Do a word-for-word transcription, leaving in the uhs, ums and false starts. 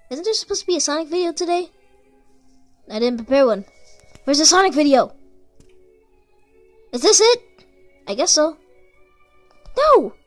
Isn't there supposed to be a Sonic video today? I didn't prepare one. Where's the Sonic video? Is this it? I guess so. No!